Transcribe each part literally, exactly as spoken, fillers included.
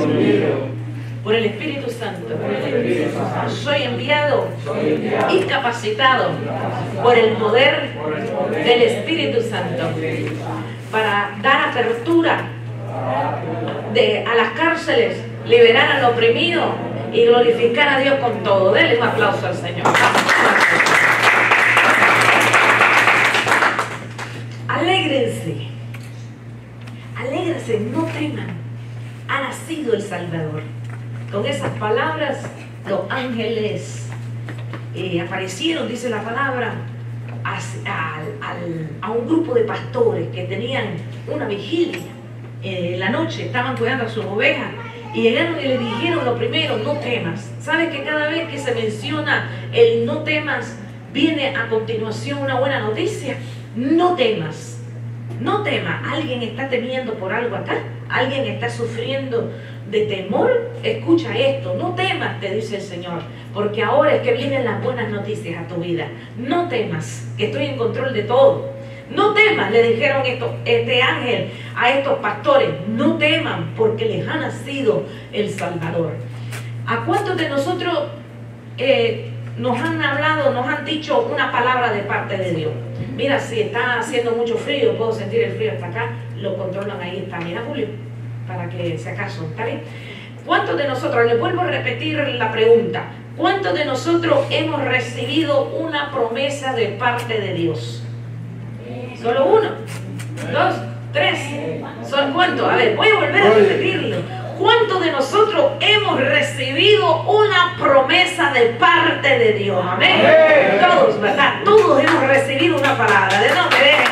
por el Espíritu Santo. Soy enviado y capacitado por el poder del Espíritu Santo para dar apertura de, a las cárceles, liberar al oprimido y glorificar a Dios con todo. Denle un aplauso al Señor. Alégrense, alégrense, no teman. Ha nacido el Salvador. Con esas palabras, los ángeles eh, aparecieron, dice la palabra, a, a, a, a un grupo de pastores que tenían una vigilia. Eh, en la noche estaban cuidando a sus ovejas y llegaron y le dijeron lo primero: no temas. ¿Sabes que cada vez que se menciona el no temas, viene a continuación una buena noticia? No temas, no temas. ¿Alguien está temiendo por algo acá? ¿Alguien está sufriendo de temor? Escucha esto: no temas, te dice el Señor, porque ahora es que vienen las buenas noticias a tu vida. No temas, que estoy en control de todo. No temas, le dijeron esto, este ángel a estos pastores: no teman, porque les ha nacido el Salvador. ¿A cuántos de nosotros eh, nos han hablado, nos han dicho una palabra de parte de Dios? Mira, si está haciendo mucho frío, puedo sentir el frío hasta acá, lo controlan, ahí está, mira Julio, para que si acaso, ¿está bien? ¿Cuántos de nosotros, les vuelvo a repetir la pregunta, cuántos de nosotros hemos recibido una promesa de parte de Dios? Solo uno, dos, tres. ¿Son cuántos? A ver, voy a volver a repetirlo. ¿Cuántos de nosotros hemos recibido una promesa de parte de Dios? Amén. Todos, ¿verdad? Todos hemos recibido una palabra. De no me dejen,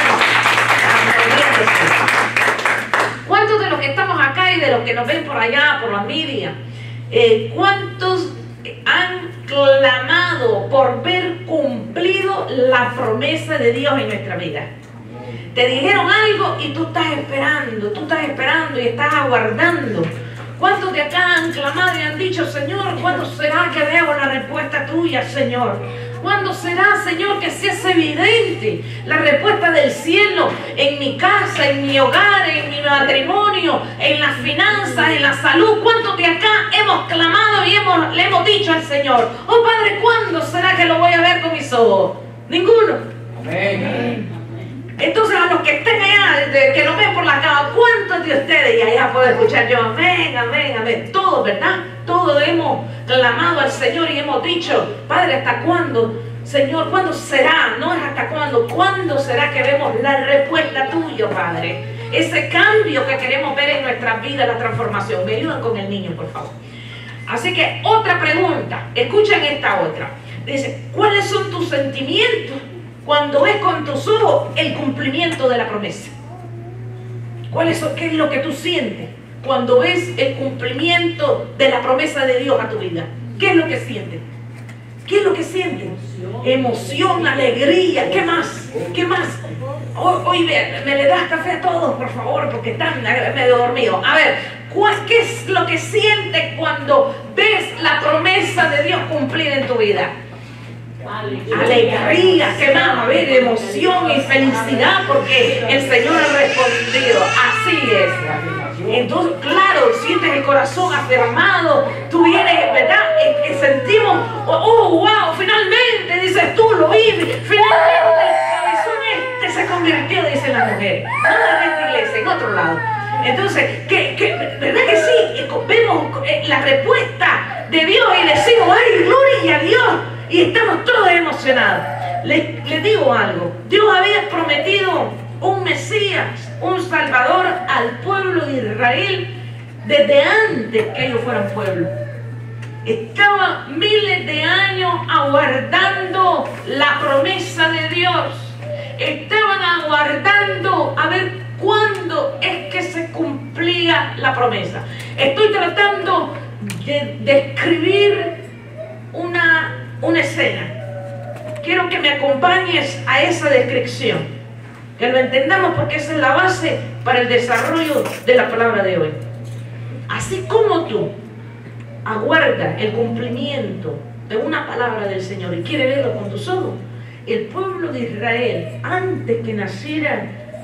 ¿cuántos de los que estamos acá y de los que nos ven por allá, por la media, eh, cuántos han clamado por ver cumplido la promesa de Dios en nuestra vida? Te dijeron algo y tú estás esperando, tú estás esperando y estás aguardando. ¿Cuántos de acá han clamado y han dicho: Señor, ¿cuándo será que veamos la respuesta tuya, Señor? ¿Cuándo será, Señor, que se hace evidente la respuesta del cielo en mi casa, en mi hogar, en mi matrimonio, en las finanzas, en la salud? ¿Cuántos de acá hemos clamado y hemos, le hemos dicho al Señor: oh Padre, ¿cuándo será que lo voy a ver con mis ojos? Ninguno. Amén. Entonces, a los que estén allá, de, que nos ven por la cama, ¿cuántos de ustedes? Y allá puedo escuchar yo: amén, amén, amén. Todos, ¿verdad? Todos hemos clamado al Señor y hemos dicho: Padre, ¿hasta cuándo? Señor, ¿cuándo será? No es hasta cuándo. ¿Cuándo será que vemos la respuesta tuya, Padre? Ese cambio que queremos ver en nuestra vida, la transformación. Me ayudan con el niño, por favor. Así que, otra pregunta. Escuchen esta otra. Dice: ¿cuáles son tus sentimientos cuando ves con tus ojos el cumplimiento de la promesa? ¿Cuál es, ¿Qué es lo que tú sientes cuando ves el cumplimiento de la promesa de Dios a tu vida? ¿Qué es lo que sientes? ¿Qué es lo que sientes? Emoción, alegría. ¿Qué más? ¿Qué más? Hoy, hoy me, me le das café a todos, por favor, porque están medio dormidos. A ver, ¿qué es lo que sientes cuando ves la promesa de Dios cumplida en tu vida? Alegría, ¿qué más? A ver, emoción y felicidad porque el Señor ha respondido. Así es. Entonces, claro, sientes el corazón afirmado. Tú vienes, ¿verdad? Y, y sentimos: oh, wow, finalmente, dices tú, lo vi. Finalmente el cabezón este se convirtió, dice la mujer. No en esta iglesia, en otro lado. Entonces, que, que, ¿verdad que sí? Vemos la respuesta de Dios y decimos: ¡ay, gloria a Dios! Y estamos todos emocionados. Les, les digo algo: Dios había prometido un Mesías, un Salvador al pueblo de Israel desde antes que ellos fueran pueblo. Estaban miles de años aguardando la promesa de Dios. Estaban aguardando a ver cuándo es que se cumplía la promesa. Estoy tratando de describir una una escena. Quiero que me acompañes a esa descripción, que lo entendamos, porque esa es la base para el desarrollo de la palabra de hoy. Así como tú aguardas el cumplimiento de una palabra del Señor y quieres verlo con tus ojos, el pueblo de Israel, antes que naciera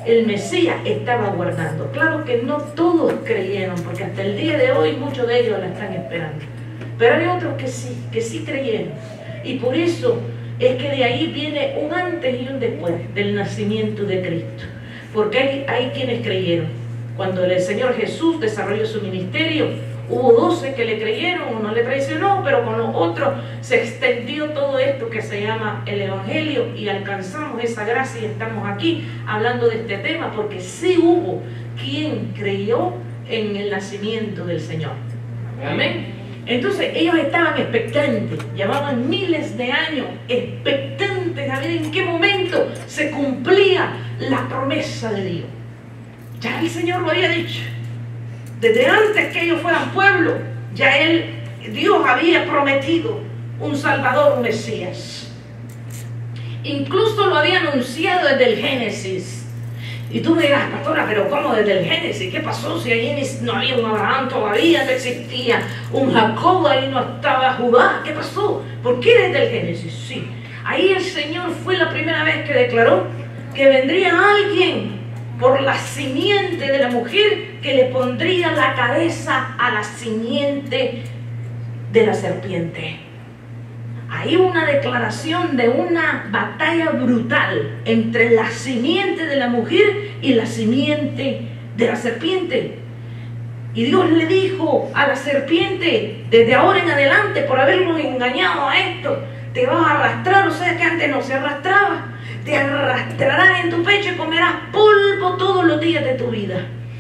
el Mesías estaba aguardando. Claro que no todos creyeron, porque hasta el día de hoy muchos de ellos la están esperando. Pero hay otros que sí, que sí creyeron. Y por eso es que de ahí viene un antes y un después del nacimiento de Cristo. Porque hay, hay quienes creyeron. Cuando el Señor Jesús desarrolló su ministerio, hubo doce que le creyeron, uno le traicionó, pero con los otros se extendió todo esto que se llama el Evangelio y alcanzamos esa gracia y estamos aquí hablando de este tema porque sí hubo quien creyó en el nacimiento del Señor. Amén. Entonces ellos estaban expectantes, llevaban miles de años expectantes a ver en qué momento se cumplía la promesa de Dios. Ya el Señor lo había dicho. Desde antes que ellos fueran pueblo, ya él, Dios había prometido un Salvador, un Mesías. Incluso lo había anunciado desde el Génesis. Y tú me dirás, pastora, pero ¿cómo desde el Génesis? ¿Qué pasó si ahí no había un Abraham todavía, no existía un Jacob, ahí no estaba Judá? ¿Qué pasó? ¿Por qué desde el Génesis? Sí, ahí el Señor fue la primera vez que declaró que vendría alguien por la simiente de la mujer que le pondría la cabeza a la simiente de la serpiente. Hay una declaración de una batalla brutal entre la simiente de la mujer y la simiente de la serpiente. Y Dios le dijo a la serpiente, desde ahora en adelante, por habernos engañado a esto, te vas a arrastrar, o sea que antes no se arrastraba, te arrastrarás en tu pecho y comerás polvo todos los días de tu vida.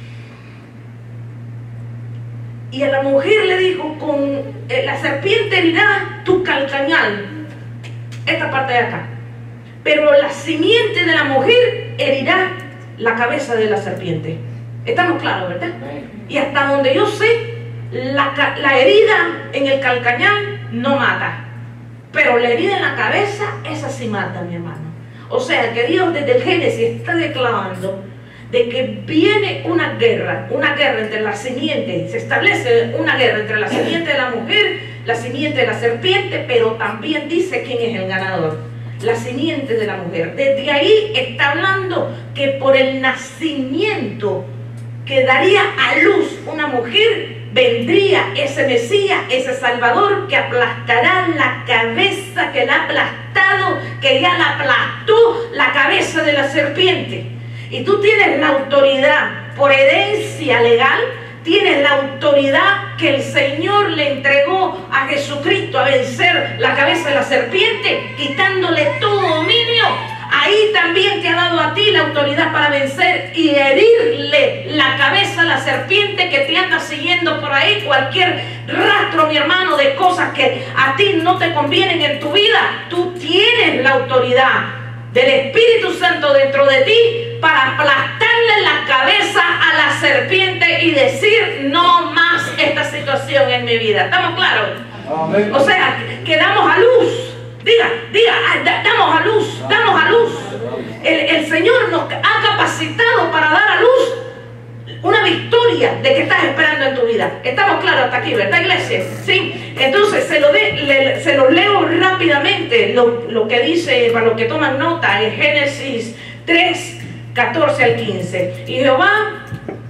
Y a la mujer le dijo, con eh, la serpiente herirá tu calcañal, esta parte de acá, pero la simiente de la mujer herirá la cabeza de la serpiente. Estamos claros, ¿verdad? Y hasta donde yo sé, la, la herida en el calcañal no mata, pero la herida en la cabeza, esa sí mata, mi hermano. O sea que Dios desde el Génesis está declarando de que viene una guerra, una guerra entre la simiente, se establece una guerra entre la simiente de la mujer, la simiente de la serpiente, pero también dice quién es el ganador, la simiente de la mujer. Desde ahí está hablando que por el nacimiento que daría a luz una mujer, vendría ese Mesías, ese Salvador que aplastará la cabeza, que la ha aplastado, que ya la aplastó la cabeza de la serpiente. Y tú tienes la autoridad por herencia legal, tienes la autoridad que el Señor le entregó a Jesucristo a vencer la cabeza de la serpiente, quitándole todo dominio. Ahí también te ha dado a ti la autoridad para vencer y herirle la cabeza a la serpiente que te anda siguiendo por ahí. Cualquier rastro, mi hermano, de cosas que a ti no te convienen en tu vida, tú tienes la autoridad del Espíritu Santo dentro de ti para aplastarle la cabeza a la serpiente y decir no más esta situación en mi vida. ¿Estamos claros? Amén. O sea, que damos a luz. Diga, diga, damos a luz, damos a luz. El, el Señor nos ha capacitado para dar a luz una victoria de que estás esperando en tu vida. Estamos claros hasta aquí, ¿verdad, iglesia? Sí. Entonces se lo, de, le, se lo leo rápidamente, lo, lo que dice, para los que toman nota, en Génesis tres, catorce al quince. Y Jehová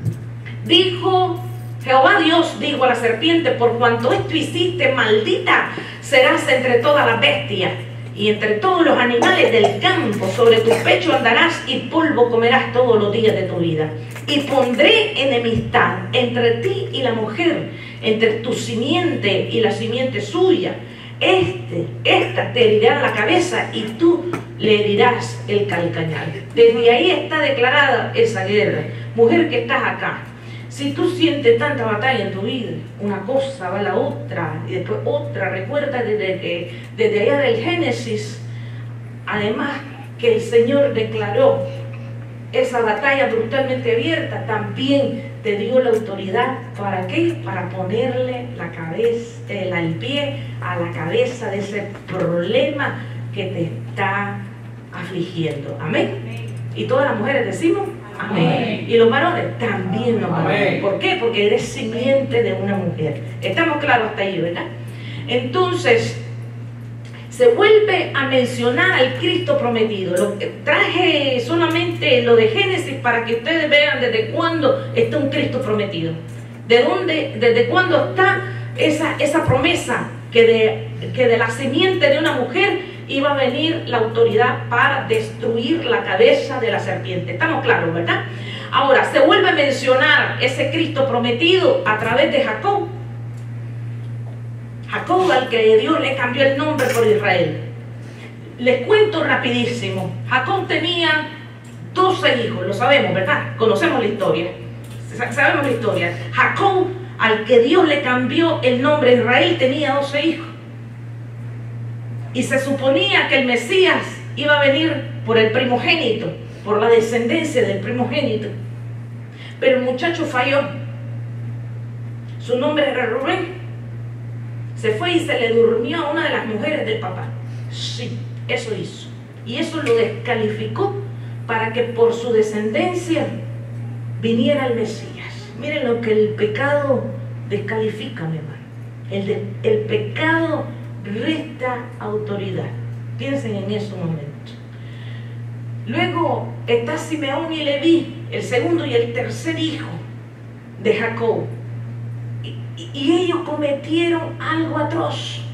dijo, Jehová Dios dijo a la serpiente, por cuanto esto hiciste, maldita serás entre todas las bestias y entre todos los animales del campo, sobre tu pecho andarás y polvo comerás todos los días de tu vida. Y pondré enemistad entre ti y la mujer, entre tu simiente y la simiente suya. Este, esta te herirá la cabeza y tú le herirás el calcañal. Desde ahí está declarada esa guerra. Mujer que estás acá, si tú sientes tanta batalla en tu vida, una cosa va a la otra y después otra, recuerda desde, que, desde allá del Génesis, además que el Señor declaró esa batalla brutalmente abierta, también te dio la autoridad, ¿para qué? Para ponerle la cabeza, el, el pie a la cabeza de ese problema que te está afligiendo. Amén. Y todas las mujeres decimos amén. Amén. Y los varones también los varones. ¿Por qué? Porque eres simiente de una mujer. Estamos claros hasta ahí, ¿verdad? Entonces se vuelve a mencionar al Cristo prometido. Lo, traje solamente lo de Génesis para que ustedes vean desde cuándo está un Cristo prometido. De dónde, desde cuándo está esa, esa promesa que de, que de la simiente de una mujer iba a venir la autoridad para destruir la cabeza de la serpiente. Estamos claros, ¿verdad? Ahora, se vuelve a mencionar ese Cristo prometido a través de Jacob. Jacob, al que Dios le cambió el nombre por Israel. Les cuento rapidísimo. Jacob tenía doce hijos, lo sabemos, ¿verdad? Conocemos la historia. Sabemos la historia. Jacob, al que Dios le cambió el nombre Israel, tenía doce hijos. Y se suponía que el Mesías iba a venir por el primogénito, por la descendencia del primogénito. Pero el muchacho falló. Su nombre era Rubén. Se fue y se le durmió a una de las mujeres del papá. Sí, eso hizo. Y eso lo descalificó para que por su descendencia viniera el Mesías. Miren lo que el pecado descalifica, mi hermano. El, de, el pecado resta autoridad. Piensen en eso un momento. Luego está Simeón y Leví, el segundo y el tercer hijo de Jacob. Y, y, y ellos cometieron algo atroz.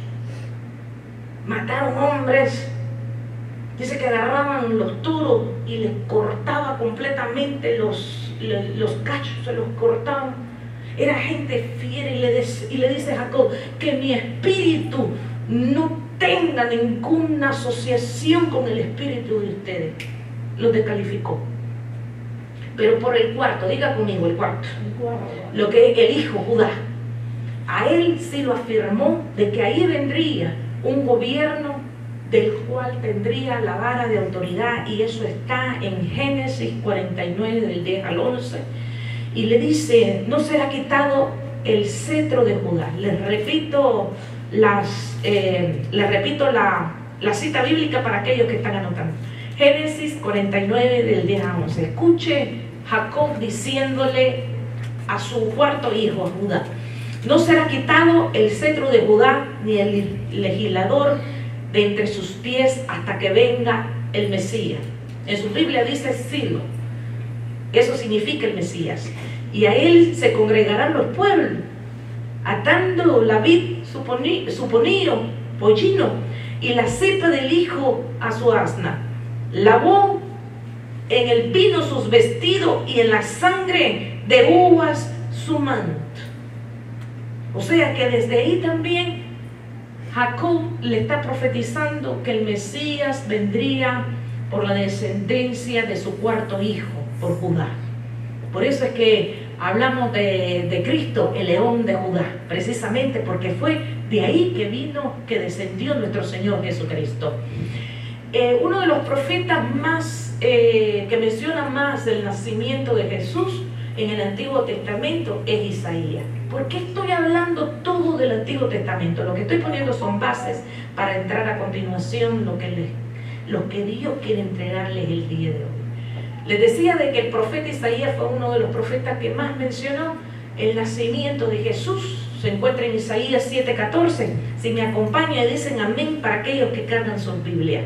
Mataron hombres. Dice que agarraban los toros y les cortaba completamente los, los, los cachos, se los cortaban. Era gente fiera y le, des, y le dice a Jacob que mi espíritu no tenga ninguna asociación con el espíritu de ustedes. Los descalificó. Pero por el cuarto, diga conmigo el cuarto, lo que es el hijo Judá, a él sí lo afirmó de que ahí vendría un gobierno del cual tendría la vara de autoridad, y eso está en Génesis cuarenta y nueve del diez al once, y le dice: no será quitado el cetro de Judá. Les repito las eh, les repito la, la cita bíblica para aquellos que están anotando. Génesis cuarenta y nueve del diez a once. Escuche Jacob diciéndole a su cuarto hijo, a Judá: no será quitado el cetro de Judá, ni el legislador de entre sus pies, hasta que venga el Mesías. En su Biblia dice Silo. Eso significa el Mesías. Y a él se congregarán los pueblos, atando la vid suponío, pollino, y la cepa del hijo a su asna. Lavó en el vino sus vestidos, y en la sangre de uvas su manto. O sea que desde ahí también Jacob le está profetizando que el Mesías vendría por la descendencia de su cuarto hijo, por Judá. Por eso es que hablamos de, de Cristo, el león de Judá, precisamente porque fue de ahí que vino, que descendió nuestro Señor Jesucristo. Eh, uno de los profetas más eh, que menciona más el nacimiento de Jesús en el Antiguo Testamento es Isaías. ¿Por qué estoy hablando todo del Antiguo Testamento? Lo que estoy poniendo son bases para entrar a continuación lo que, les, lo que Dios quiere entregarles el día de hoy. Les decía de que el profeta Isaías fue uno de los profetas que más mencionó el nacimiento de Jesús. Se encuentra en Isaías siete catorce. Si me acompañan y dicen amén para aquellos que cargan su Biblia.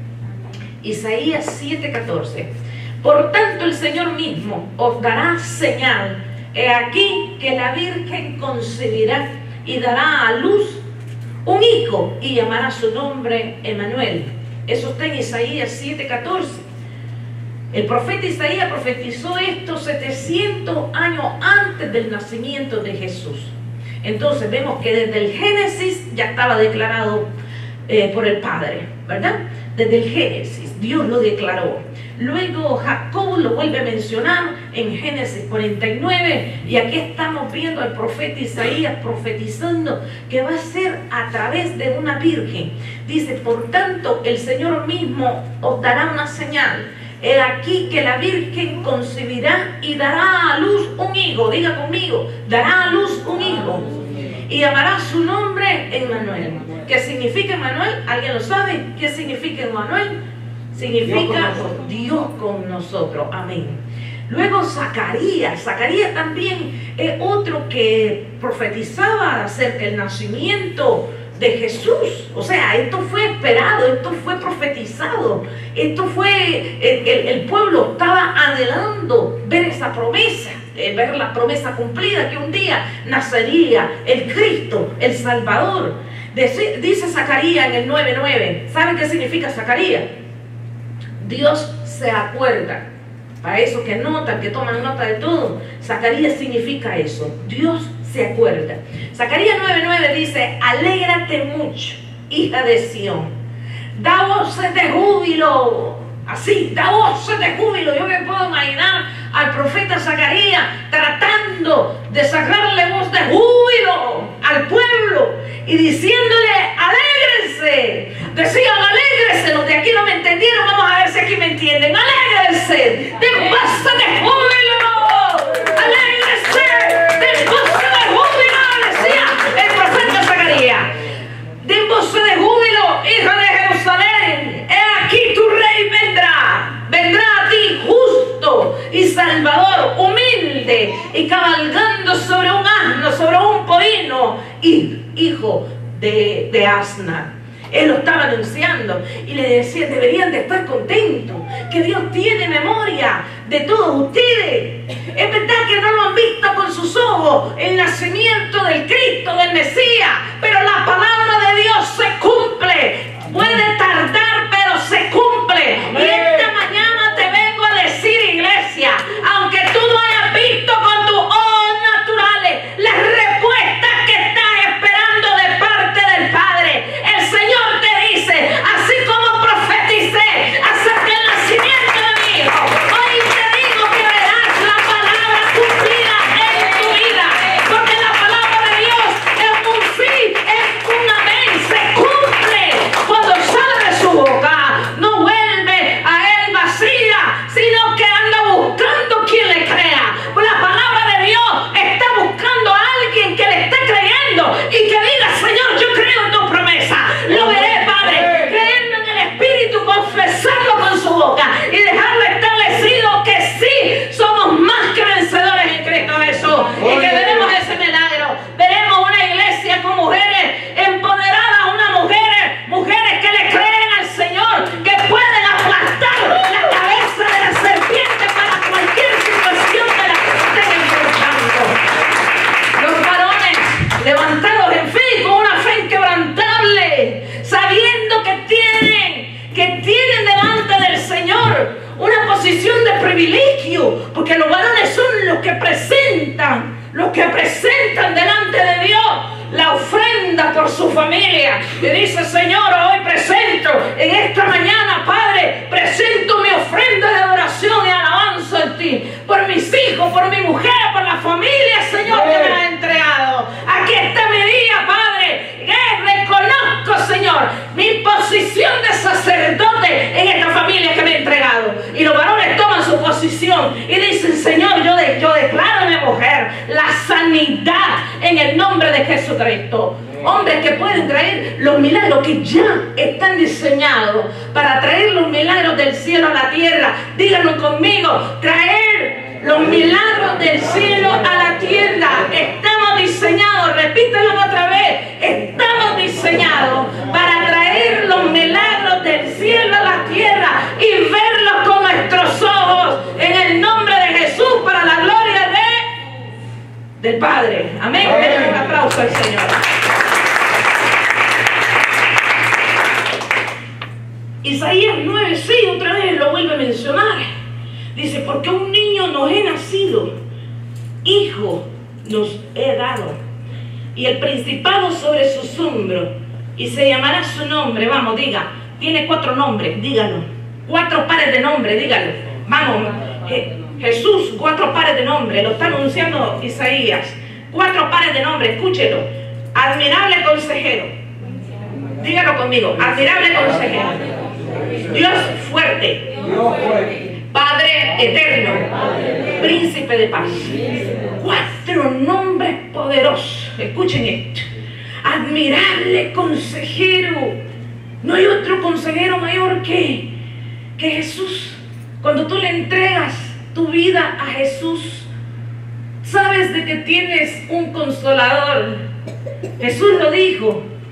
Isaías siete catorce. Por tanto el Señor mismo os dará señal. He aquí que la Virgen concebirá y dará a luz un hijo, y llamará su nombre Emmanuel. Eso está en Isaías siete catorce. El profeta Isaías profetizó esto setecientos años antes del nacimiento de Jesús. Entonces vemos que desde el Génesis ya estaba declarado eh, por el Padre, ¿verdad? Desde el Génesis Dios lo declaró. Luego Jacob lo vuelve a mencionar en Génesis cuarenta y nueve, y aquí estamos viendo al profeta Isaías profetizando que va a ser a través de una virgen. Dice: por tanto el Señor mismo os dará una señal. He aquí que la Virgen concebirá y dará a luz un hijo. Diga conmigo: dará a luz un hijo, y llamará su nombre Emmanuel. ¿Qué significa Emmanuel? ¿Alguien lo sabe? ¿Qué significa Emmanuel? Significa Dios con nosotros. Amén. Luego Zacarías. Zacarías también es otro que profetizaba acerca del nacimiento de Jesús. O sea, esto fue esperado, esto fue profetizado, esto fue, el, el, el pueblo estaba anhelando ver esa promesa, ver la promesa cumplida, que un día nacería el Cristo, el Salvador. Dice, dice Zacarías en el nueve nueve. ¿Saben qué significa Zacarías? Dios se acuerda. Para eso que notan, que toman nota de todo, Zacarías significa eso. Dios se acuerda. Zacarías nueve nueve dice: alégrate mucho, hija de Sión, da voces de júbilo. Así, da voces de júbilo. Yo me puedo imaginar al profeta Zacarías tratando de sacarle voz de júbilo al pueblo y diciéndole: alégrense. Decían: alégrense. Los de aquí no me entendieron, vamos a ver si aquí me entienden. Alégrense, den voces de júbilo. Alégrense, den voces de júbilo, decía el profeta Zacarías. Den voces de júbilo, hija de Jerusalén. He aquí tu rey vendrá. Vendrá a ti justo y salvador, humilde y cabalgando sobre un asno, sobre un pollino, y hijo de, de asna. Él lo estaba anunciando y le decía: deberían de estar contentos, que Dios tiene memoria de todos ustedes. Es verdad que no lo han visto con sus ojos, el nacimiento del Cristo, del Mesías, pero la palabra de Dios se cumple. Puede tardar, pero se cumple. Y esta mañana te vengo a decir, iglesia, aunque tú no hayas visto con tus ojos naturales las respuestas que estás esperando de parte del Padre, el Señor te dice: así como profeticé acerca del nacimiento de mi hijo, hoy te digo que verás la palabra cumplida en tu vida, porque la palabra de Dios es un sí, es un amén, se cumple cuando sale de su boca. No vuelve a él vacía, sino que anda buscando quien le crea. La palabra de Dios está buscando a alguien que le esté creyendo y que diga: Señor, yo creo en tu promesa. Lo veré, Padre, creyendo en el Espíritu, confesarlo con su boca y dejarlo establecido que sí somos más que vencedores en Cristo Jesús, y que veremos ese milagro. Veremos una iglesia con mujeres empoderadas, unas mujeres, mujeres que le creen al Señor, que pueden aplastar la cabeza de la serpiente para cualquier situación de la que estén enfrentando. Los varones levantados en fe, con una fe inquebrantable, sabiendo que tienen, que tienen delante del Señor una posición de privilegio, porque los varones son los que presentan, los que presentan delante de Dios la ofrenda por su familia. Y dice: Señor, hoy presento, en esta mañana, Padre, presento mi ofrenda de adoración y alabanza en ti, por mis hijos, por mi mujer, por la familia, Señor, que me has entregado. Aquí está mi día, Padre, que reconozco, Señor, mi posición de sacerdote en esta familia que me he entregado. Y los varones toman su posición y dicen: Señor, yo, de, yo declaro a mi mujer la sanidad en el nombre de Jesucristo. Hombres que pueden traer los milagros que ya están diseñados para traer los milagros del cielo a la tierra. Díganlo conmigo: traer los milagros del cielo a la tierra. Estamos diseñados, repítelo otra vez, estamos diseñados para traer los milagros del cielo a la tierra y verlos con nuestros ojos, en el nombre de Jesús, para la gloria de del Padre. Amén. Denle un aplauso al Señor. Isaías nueve, sí, otra vez lo vuelve a mencionar. Dice: porque un niño nos he nacido, hijo nos he dado, y el principado sobre sus hombros, y se llamará su nombre. Vamos, diga, tiene cuatro nombres, dígalo. Cuatro pares de nombres, dígalo. Vamos, Je Jesús, cuatro pares de nombres, lo está anunciando Isaías. Cuatro pares de nombres, escúchelo. Admirable consejero. Dígalo conmigo, admirable consejero. Dios fuerte. Padre eterno. Príncipe de paz. Cuatro nombres poderosos. Escuchen esto. Admirable consejero. No hay otro consejero mayor que, que Jesús. Cuando tú le entregas tu vida a Jesús, sabes de que tienes un consolador. Jesús lo dijo: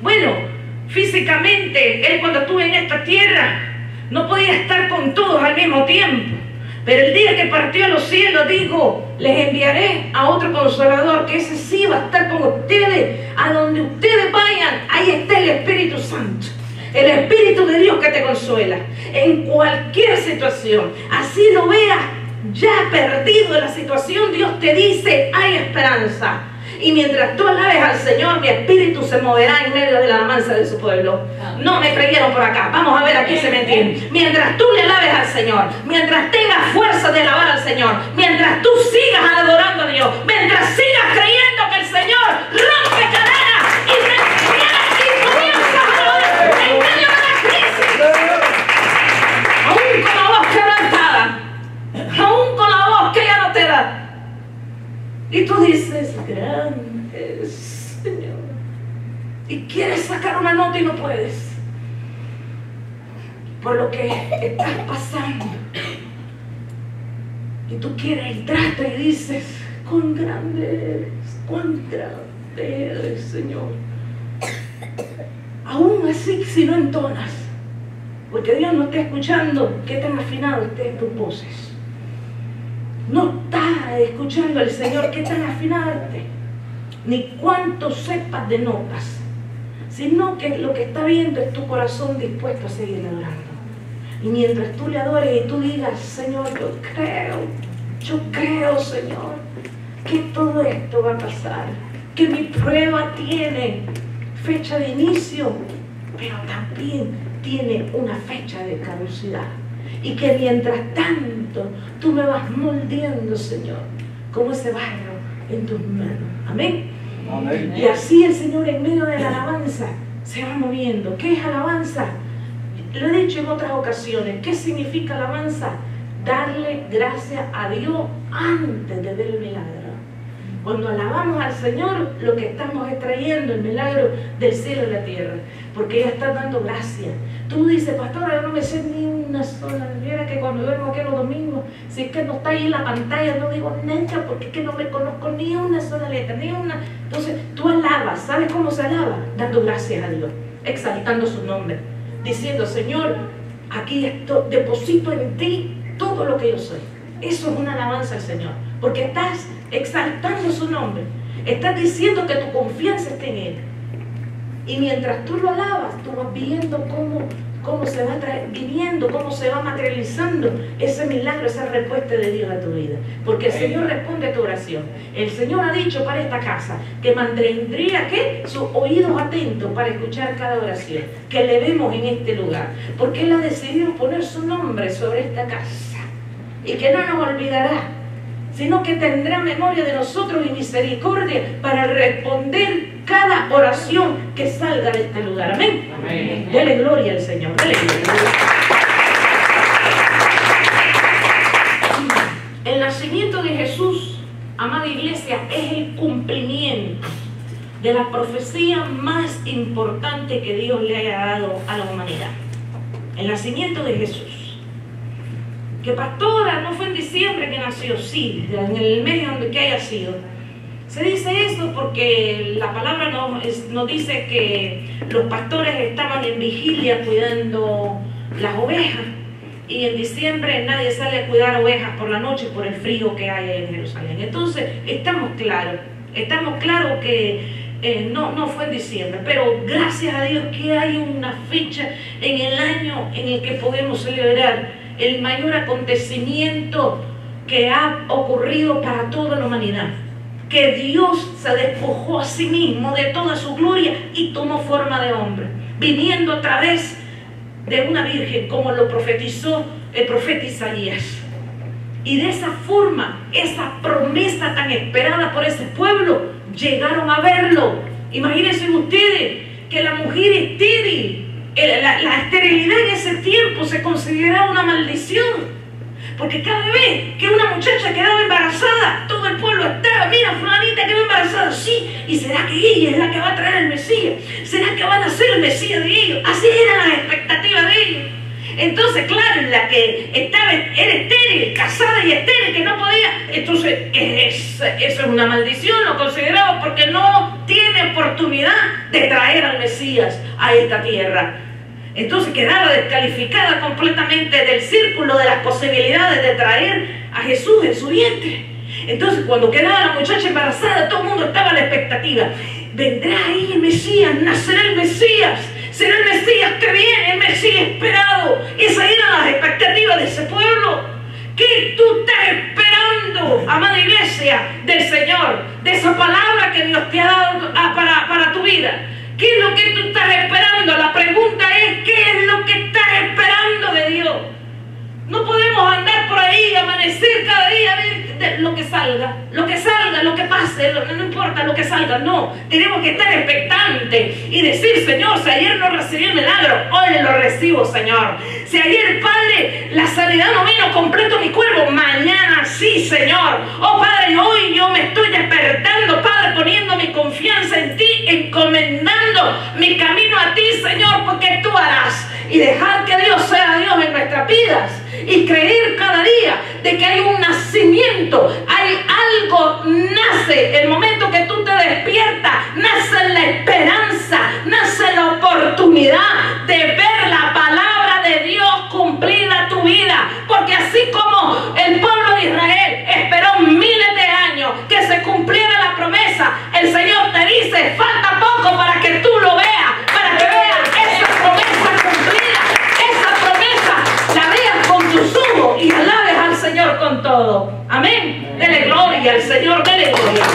Bueno, físicamente, él cuando estuvo en esta tierra, no podía estar con todos al mismo tiempo. Pero el día que partió a los cielos dijo, les enviaré a otro consolador, que ese sí va a estar con ustedes. A donde ustedes vayan, ahí está el Espíritu Santo. El Espíritu de Dios que te consuela en cualquier situación. Así lo veas ya perdido en la situación, Dios te dice, hay esperanza. Y mientras tú alabes al Señor, mi espíritu se moverá en medio de la alabanza de su pueblo. No me creyeron por acá. Vamos a ver aquí se me entiende. Mientras tú le alabes al Señor, mientras tengas fuerza de alabar al Señor, mientras tú sigas adorando a Dios, mientras sigas creyendo que el Señor rompe cadenas y te y comienza a adorar en medio de la crisis, aún con la voz quebrantada, aún con la voz que ya no te da. Y tú dices, grande es, Señor. Y quieres sacar una nota y no puedes. Por lo que estás pasando. Y tú quieres entrarte y dices, cuán grande eres, cuán grande eres, Señor. Aún así, si no entonas, porque Dios no está escuchando qué tan afinado estén tus voces. No está escuchando al Señor qué tan afinarte, ni cuánto sepas de notas, sino que lo que está viendo es tu corazón dispuesto a seguir adorando. Y mientras tú le adores y tú digas, Señor, yo creo, yo creo, Señor, que todo esto va a pasar, que mi prueba tiene fecha de inicio, pero también tiene una fecha de caducidad. Y que mientras tanto tú me vas moldeando, Señor, como ese barro en tus manos. Amén. Amén. Y así el Señor en medio de la alabanza se va moviendo. ¿Qué es alabanza? Lo he dicho en otras ocasiones. ¿Qué significa alabanza? Darle gracias a Dios antes de ver el milagro. Cuando alabamos al Señor, lo que estamos extrayendo el milagro del cielo y la tierra, porque ella está dando gracias. Tú dices, pastora, yo no me sé ni una sola. Mira que cuando duermo aquí los domingos, si es que no está ahí en la pantalla, no digo nada, porque es que no me conozco ni una sola letra, ni una. Entonces, tú alabas. ¿Sabes cómo se alaba? Dando gracias a Dios, exaltando su nombre, diciendo, Señor, aquí esto, deposito en ti todo lo que yo soy. Eso es una alabanza al Señor, porque estás exaltando su nombre, estás diciendo que tu confianza está en Él. Y mientras tú lo alabas, tú vas viendo cómo, cómo se va viviendo, cómo se va materializando ese milagro, esa respuesta de Dios a tu vida. Porque el Señor responde a tu oración. El Señor ha dicho para esta casa que mantendría ¿qué? Sus oídos atentos para escuchar cada oración que le vemos en este lugar. Porque Él ha decidido poner su nombre sobre esta casa. Y que no nos olvidará, sino que tendrá memoria de nosotros y misericordia para responder cada oración que salga de este lugar. Amén. Amén. Dele gloria al Señor. Dele gloria. El nacimiento de Jesús, amada iglesia, es el cumplimiento de la profecía más importante que Dios le haya dado a la humanidad. El nacimiento de Jesús. Que pastora, no fue en diciembre que nació, sí, en el medio donde que haya sido. Se dice eso porque la palabra nos, es, nos dice que los pastores estaban en vigilia cuidando las ovejas. Y en diciembre nadie sale a cuidar ovejas por la noche por el frío que hay en Jerusalén. Entonces, estamos claros, estamos claros que eh, no, no fue en diciembre, pero gracias a Dios que hay una fecha en el año en el que podemos celebrar el mayor acontecimiento que ha ocurrido para toda la humanidad. Que Dios se despojó a sí mismo de toda su gloria y tomó forma de hombre, viniendo a través de una virgen, como lo profetizó el profeta Isaías. Y de esa forma, esa promesa tan esperada por ese pueblo, llegaron a verlo. Imagínense ustedes que la mujer estéril, La, la esterilidad en ese tiempo se consideraba una maldición, porque cada vez que una muchacha quedaba embarazada, todo el pueblo estaba, mira, fulanita quedó embarazada, sí, y será que ella es la que va a traer el Mesías, será que va a nacer el Mesías de ellos. Así eran las expectativas de ellos. Entonces, claro, la que estaba era estéril, casada y estéril, que no podía, entonces es, eso es una maldición, lo consideraba, porque no tiene por oportunidad de traer al Mesías a esta tierra. Entonces quedaba descalificada completamente del círculo de las posibilidades de traer a Jesús en su vientre. Entonces cuando quedaba la muchacha embarazada, todo el mundo estaba a la expectativa. Vendrá ahí el Mesías, nacerá el Mesías, será el Mesías que viene, el Mesías esperado. Esas eran las expectativas de ese pueblo. ¿Qué tú estás esperando, amada iglesia del Señor, de esa palabra que Dios te ha dado para, para tu vida? ¿Qué es lo que tú estás esperando? La pregunta es, ¿qué es lo que estás esperando de Dios? No podemos andar por ahí, amanecer cada día, a ver lo que salga, lo que salga, lo que pase, lo, no importa lo que salga, no. Tenemos que estar expectantes y decir, Señor, si ayer no recibí el milagro, hoy lo recibo, Señor. Si ayer, Padre, la sanidad no vino completo mi cuerpo, mañana sí, Señor. Oh, Padre, hoy yo me estoy despertando, Padre, poniendo mi confianza en ti, encomendando mi camino a ti, Señor, porque tú harás. Y dejar que Dios sea Dios en nuestras vidas. Y creer cada día de que hay un nacimiento, hay algo, nace, el momento que tú te despiertas, nace la esperanza, nace la oportunidad de ver la palabra de Dios cumplida en tu vida. Porque así como el pueblo de Israel esperó miles de años que se cumpliera la promesa, el Señor te dice, falta poco para que tú lo veas, para que veas esa promesa cumplida, esa promesa la veas con tus ojos y alabes al Señor con todo. Amén. Dele gloria al Señor, dele gloria.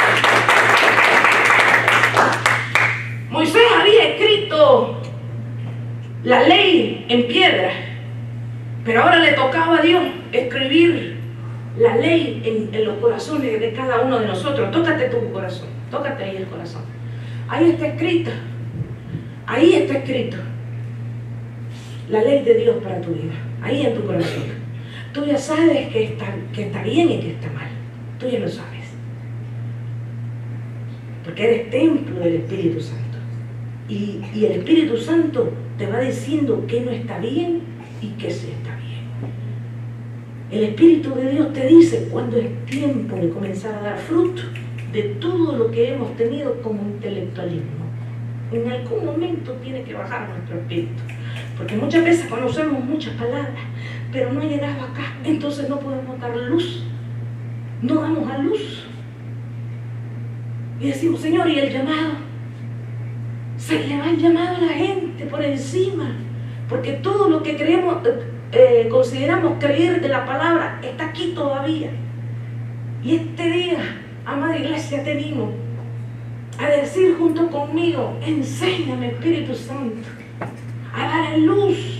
Moisés había escrito la ley en piedra, pero ahora le tocaba a Dios escribir la ley en, en los corazones de cada uno de nosotros. Tócate tu corazón, tócate ahí el corazón. Ahí está escrita, ahí está escrito la ley de Dios para tu vida, ahí en tu corazón. Tú ya sabes que está, que está bien y que está mal, tú ya lo sabes, porque eres templo del Espíritu Santo. Y, y el Espíritu Santo te va diciendo que no está bien y que sí está bien. El Espíritu de Dios te dice cuando es tiempo de comenzar a dar fruto de todo lo que hemos tenido como intelectualismo. En algún momento tiene que bajar nuestro espíritu, porque muchas veces conocemos muchas palabras, pero no ha llegado acá, entonces no podemos dar luz, no damos a luz. Y decimos, Señor, ¿y el llamado? Se le va el llamado a la gente por encima, porque todo lo que creemos, eh, consideramos creer de la palabra está aquí todavía. Y este día, amada iglesia, te animo a decir junto conmigo, enséñame, Espíritu Santo, a dar luz.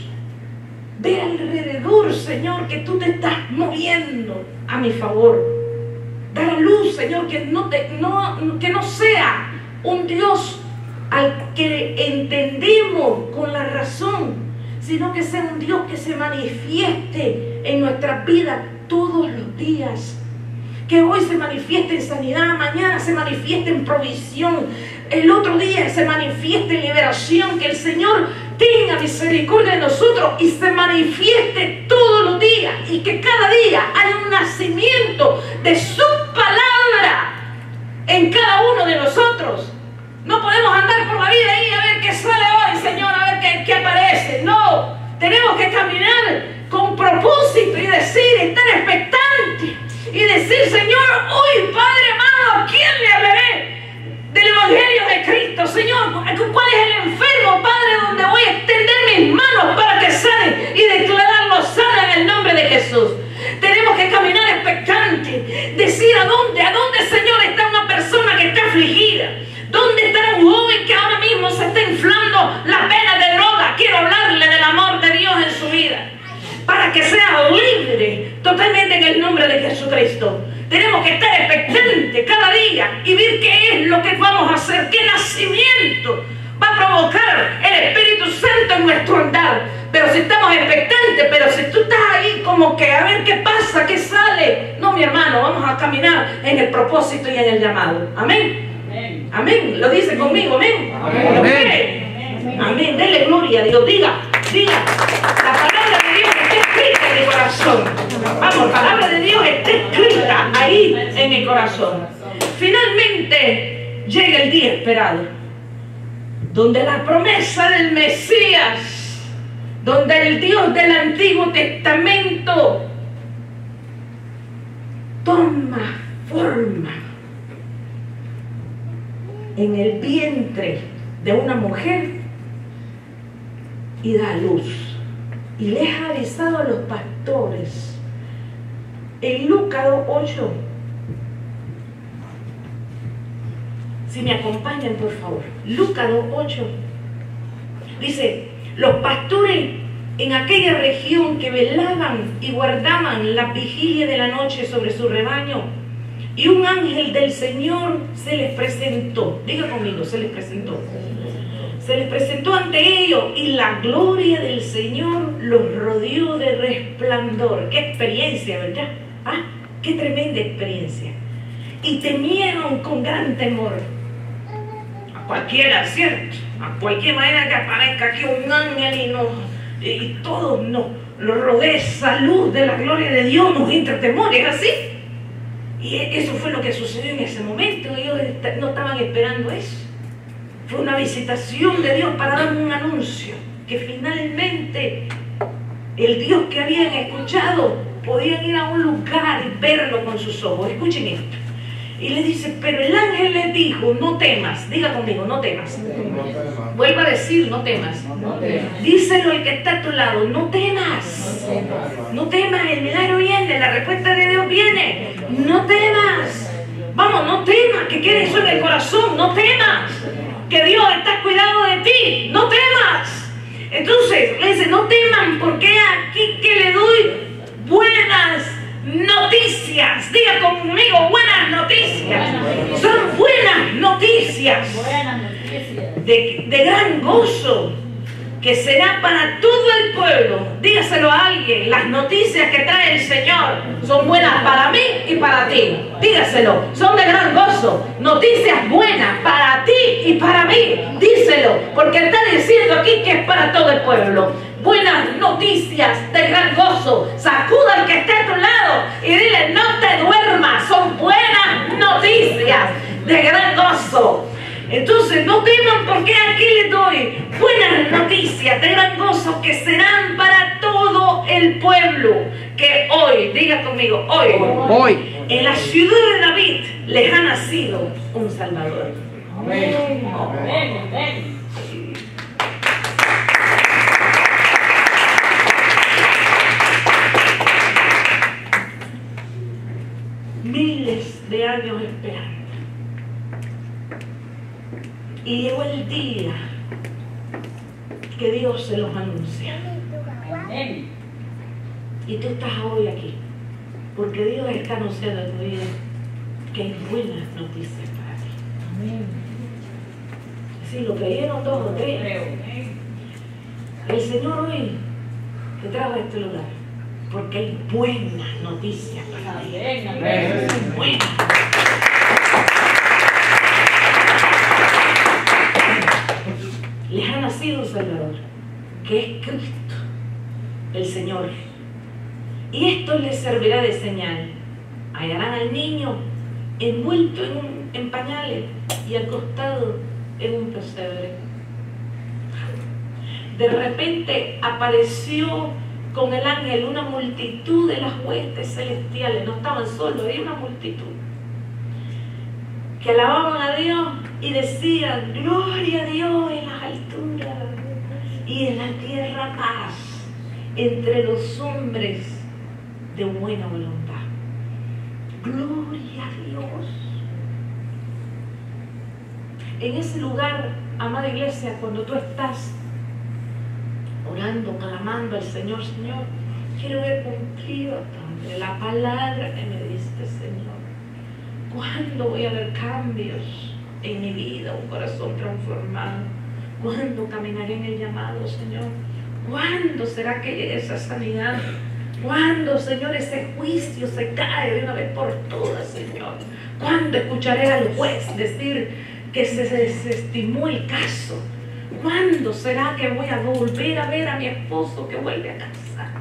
Ve alrededor, Señor, que tú te estás moviendo a mi favor. Dar luz, Señor, que no, te, no, que no sea un Dios al que entendemos con la razón, sino que sea un Dios que se manifieste en nuestras vidas todos los días. Que hoy se manifieste en sanidad, mañana se manifieste en provisión, el otro día se manifieste en liberación. Que el Señor tenga misericordia de nosotros y se manifieste todos los días, y que cada día haya un nacimiento de su palabra en cada uno de nosotros. No podemos andar por la vida ahí a ver qué sale hoy, Señor, a ver qué, qué aparece. No, tenemos que caminar con propósito y decir, estar expectante y decir, Señor, hoy, Padre amado, ¿a quién le hablaré del Evangelio de Cristo? Señor, ¿cuál es el enfermo, Padre, donde voy a extender mis manos para que sane y declararlo sana en el nombre de Jesús? Tenemos que caminar expectante, decir a dónde, a dónde, Señor, está una persona que está afligida. ¿Dónde está un joven que ahora mismo se está inflando la pena de droga? Quiero hablarle del amor de Dios en su vida, para que sea libre totalmente en el nombre de Jesucristo. Tenemos que estar expectantes cada día y ver qué es lo que vamos a hacer, qué nacimiento va a provocar el Espíritu Santo en nuestro andar. Pero si estamos expectantes, pero si tú estás ahí como que a ver qué pasa, qué sale, no, mi hermano, vamos a caminar en el propósito y en el llamado. Amén. Amén. Amén. Lo dice conmigo. Amén. Amén. ¿Lo cree? Amén. Amén. Dele gloria a Dios. Diga, diga. La palabra de Dios está escrita en mi corazón. Vamos, la palabra de Dios está escrita ahí en mi corazón. Finalmente, llega el día esperado, donde la promesa del Mesías, donde el Dios del Antiguo Testamento toma forma en el vientre de una mujer y da luz. Y les ha avisado a los pastores en Lucas ocho. Si me acompañan, por favor. Lucas ocho. Dice, los pastores en aquella región que velaban y guardaban la vigilia de la noche sobre su rebaño, y un ángel del Señor se les presentó. Diga conmigo, se les presentó. Se les presentó ante ellos y la gloria del Señor los rodeó de resplandor. Qué experiencia, ¿verdad? Ah, qué tremenda experiencia. Y temieron con gran temor. A cualquiera, ¿cierto? A cualquier manera que aparezca aquí un ángel y nos, y todos nos lo rodea esa luz de la gloria de Dios, nos entra temor, ¿es así? Y eso fue lo que sucedió en ese momento. Ellos no estaban esperando eso. Fue una visitación de Dios para dar un anuncio, que finalmente el Dios que habían escuchado podían ir a un lugar y verlo con sus ojos. Escuchen esto. Y le dice, pero el ángel les dijo, no temas. Diga conmigo, no temas. No temas. Vuelva a decir, no temas. No temas. Díselo al que está a tu lado, no temas. No temas. No temas, el milagro viene, la respuesta de Dios viene. No temas. Vamos, no temas, que quede eso en el corazón, no temas. Que Dios está cuidado de ti, no temas. Entonces le dice, no teman, porque aquí que le doy buenas noticias. Diga conmigo, buenas noticias. Son buenas noticias de, de gran gozo, que será para todo el pueblo. Dígaselo a alguien, las noticias que trae el Señor son buenas para mí y para ti. Dígaselo, son de gran gozo, noticias buenas para ti y para mí. Díselo, porque está diciendo aquí que es para todo el pueblo. Buenas noticias de gran gozo. Sacuda al que esté a tu lado y dile, no te duermas, son buenas noticias de gran gozo. Entonces no teman, porque aquí les doy buenas noticias de gran gozo, que serán para todo el pueblo. Que hoy, diga conmigo, hoy, hoy en la ciudad de David les ha nacido un Salvador. Amén. Amén. Amén. Miles de años esperando. Y llegó el día que Dios se los anuncia. Amén. Y tú estás hoy aquí, porque Dios está anunciando en tu vida que hay buenas noticias para ti. Amén. Si lo creyeron todos, tres. El Señor hoy te trajo a este lugar, porque hay buenas noticias para ti. Amén. Buenas. Les ha nacido un Salvador, que es Cristo, el Señor. Y esto les servirá de señal. Hallarán al niño envuelto en, un, en pañales y acostado en un pesebre. De repente apareció con el ángel una multitud de las huestes celestiales. No estaban solos, había una multitud que alababan a Dios y decían, gloria a Dios en las alturas y en la tierra paz entre los hombres de buena voluntad. Gloria a Dios. En ese lugar, amada iglesia, cuando tú estás orando, clamando al Señor, Señor, quiero ver cumplido, Padre, la palabra que me diste, Señor. ¿Cuándo voy a ver cambios en mi vida, un corazón transformado? ¿Cuándo caminaré en el llamado, Señor? ¿Cuándo será que llegue esa sanidad? ¿Cuándo, Señor, ese juicio se cae de una vez por todas, Señor? ¿Cuándo escucharé al juez decir que se desestimó el caso? ¿Cuándo será que voy a volver a ver a mi esposo que vuelve a casa?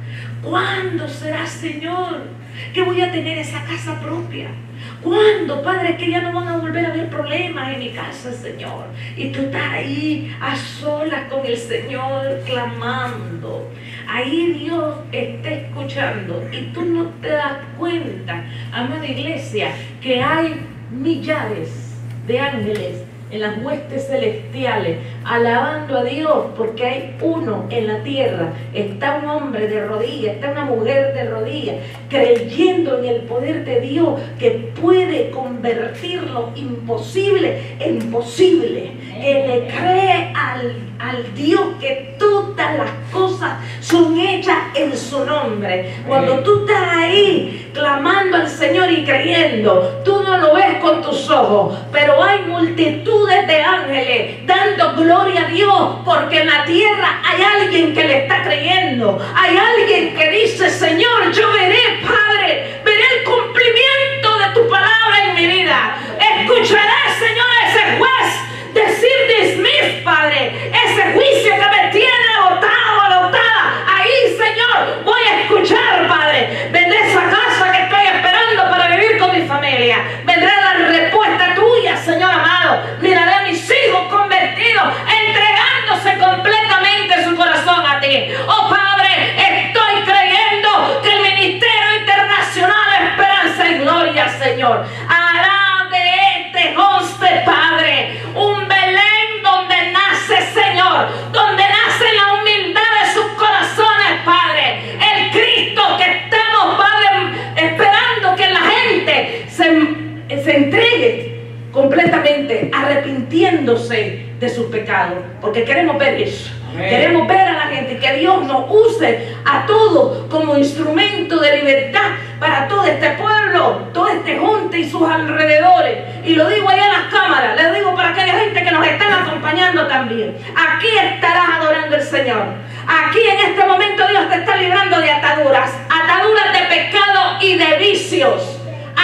¿Cuándo será, Señor, que voy a tener esa casa propia? ¿Cuándo, Padre, que ya no van a volver a haber problemas en mi casa, Señor? Y tú estás ahí a solas con el Señor clamando. Ahí Dios está escuchando y tú no te das cuenta, amada iglesia, que hay millares de ángeles en las huestes celestiales, alabando a Dios, porque hay uno en la tierra. Está un hombre de rodillas, está una mujer de rodillas, creyendo en el poder de Dios, que puede convertir lo imposible en posible, que le cree al, al Dios que todas las cosas son hechas en su nombre. Cuando tú estás ahí clamando al Señor y creyendo, tú no lo ves con tus ojos, pero hay multitud de ángeles dando gloria a Dios, porque en la tierra hay alguien que le está creyendo. Hay alguien que dice: Señor, yo veré, Padre, veré el cumplimiento de tu palabra en mi vida. Escucharé, Señor, ese juez decir dismiss, Padre, ese juicio que me tiene agotado, agotada. Ahí, Señor, voy a escuchar, Padre. Vendré a esa casa que estoy esperando para vivir con mi familia. Vendré a la respuesta tuya, Señor amado. Miraré a mis hijos convertidos, entregándose completamente su corazón a ti. Oh Padre, estoy creyendo que el Ministerio Internacional Esperanza y Gloria, Señor, hará de este hoste, Padre, un Belén donde nace, Señor, donde nace la humildad de sus corazones, Padre. El Cristo que estamos, Padre, esperando que la gente se, se entregue completamente, arrepintiéndose de sus pecados, porque queremos ver eso. Amén. Queremos ver a la gente, que Dios nos use a todos como instrumento de libertad para todo este pueblo, todo este junte y sus alrededores. Y lo digo allá en las cámaras, les digo para aquella gente que nos están acompañando también: aquí estarás adorando al Señor. Aquí en este momento Dios te está librando de ataduras, ataduras de pecado y de vicios,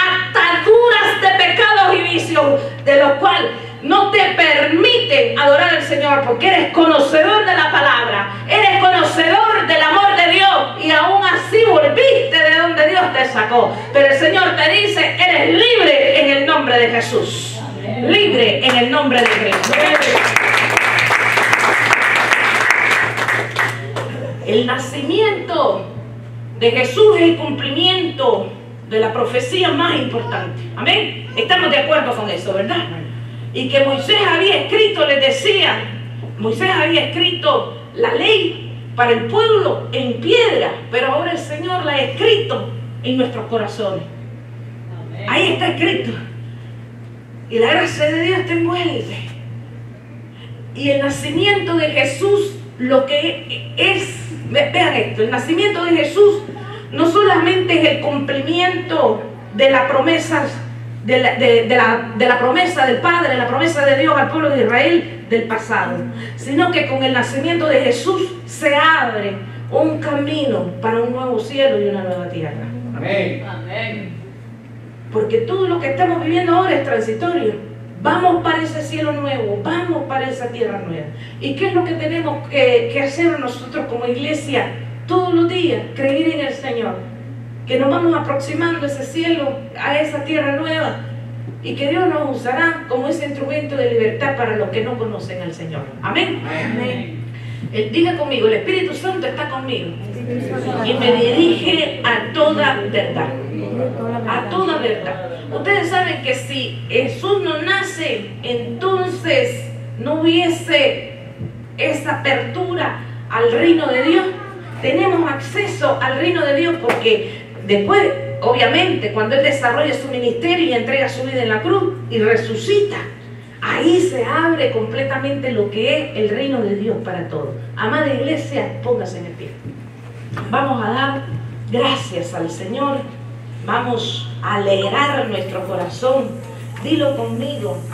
ataduras de pecados y vicios, de los cuales no te permiten adorar al Señor, porque eres conocedor de la palabra, eres conocedor del amor de Dios, y aún así volviste de donde Dios te sacó. Pero el Señor te dice: eres libre en el nombre de Jesús. Amén. Libre en el nombre de Cristo. El nacimiento de Jesús es el cumplimiento de la profecía más importante. Amén. Estamos de acuerdo con eso, ¿verdad? Y que Moisés había escrito, les decía, Moisés había escrito la ley para el pueblo en piedra, pero ahora el Señor la ha escrito en nuestros corazones. Amén. Ahí está escrito. Y la gracia de Dios te envuelve. Y el nacimiento de Jesús, lo que es, vean esto, el nacimiento de Jesús no solamente es el cumplimiento de las promesas De la, de, de, la, de la promesa del Padre, la promesa de Dios al pueblo de Israel del pasado, sino que con el nacimiento de Jesús se abre un camino para un nuevo cielo y una nueva tierra. Amén. Amén. Porque todo lo que estamos viviendo ahora es transitorio. Vamos para ese cielo nuevo, vamos para esa tierra nueva. ¿Y qué es lo que tenemos que, que hacer nosotros como iglesia todos los días? Creer en el Señor, que nos vamos aproximando a ese cielo, a esa tierra nueva, y que Dios nos usará como ese instrumento de libertad para los que no conocen al Señor. Amén. Amén. Eh, diga conmigo: el Espíritu Santo está conmigo y me dirige a toda verdad. A toda verdad. Ustedes saben que si Jesús no nace, entonces no hubiese esa apertura al reino de Dios. Tenemos acceso al reino de Dios porque después, obviamente, cuando Él desarrolla su ministerio y entrega su vida en la cruz y resucita, ahí se abre completamente lo que es el reino de Dios para todos. Amada iglesia, póngase en el pie. Vamos a dar gracias al Señor. Vamos a alegrar nuestro corazón. Dilo conmigo.